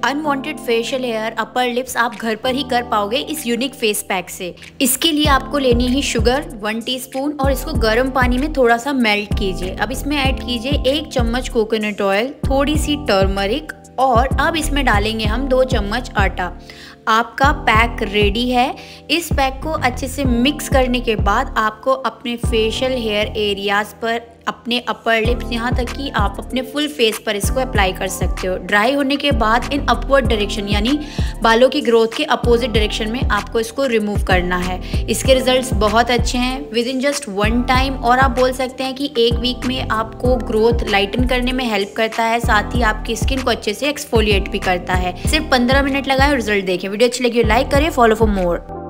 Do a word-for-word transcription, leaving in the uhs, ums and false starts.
Unwanted facial hair, upper lips आप घर पर ही कर पाओगे इस यूनिक फेस पैक से। इसके लिए आपको लेनी है शुगर वन टीस्पून और इसको गर्म पानी में थोड़ा सा मेल्ट कीजिए। अब इसमें ऐड कीजिए एक चम्मच कोकोनट ऑयल, थोड़ी सी टर्मरिक और अब इसमें डालेंगे हम दो चम्मच आटा। आपका पैक रेडी है। इस पैक को अच्छे से मिक्स करने के बाद आपको अपने फेशियल हेयर एरियाज पर, अपने अपर लिप्स, यहाँ तक कि आप अपने फुल फेस पर इसको अप्लाई कर सकते हो। ड्राई होने के बाद इन अपवर्ड डायरेक्शन यानी बालों की ग्रोथ के अपोजिट डायरेक्शन में आपको इसको रिमूव करना है। इसके रिजल्ट्स बहुत अच्छे हैं with in just one time, और आप बोल सकते हैं कि एक वीक में आपको ग्रोथ लाइटन करने में हेल्प करता है, साथ ही आपकी स्किन को अच्छे से एक्सफोलिएट भी करता है। सिर्फ पंद्रह मिनट लगाएं और रिजल्ट देखें। वीडियो अच्छी लगी हो लाइक करें, फॉलो फॉर मोर।